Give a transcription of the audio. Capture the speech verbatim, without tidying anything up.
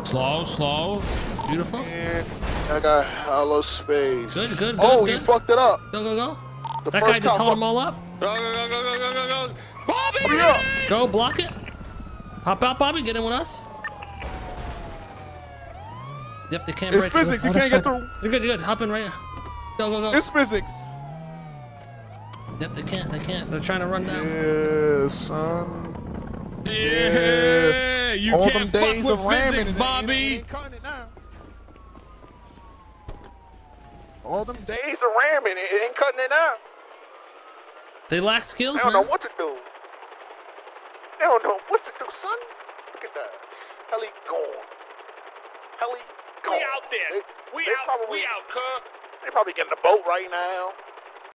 Slow, slow. Beautiful. And I got hollow space. Good, good, good. Oh, good. you fucked it up. Go, go, go. The That first guy just time held them all up. Go, go, go, go, go, go, go, go. Bobby! Yeah. Go, block it. Hop out, Bobby. Get in with us. Yep, they can't It's break physics. it. You can't get through. You're good, you're good. Hop in right here. Go, go, go. It's physics. Yep, they can't, they can't. They're trying to run down. Yeah, son. Yeah, you All can't them days fuck of with ramming physics, and Bobby. Ain't, ain't cutting it now. All them days of ramming, it ain't cutting it now. They lack skills, They don't man. know what to do. They don't know what to do, son. Look at that. Hell, he gone. Hell, he gone. We out there. They, we they out. Probably, we out, cuz. They probably getting a boat right now.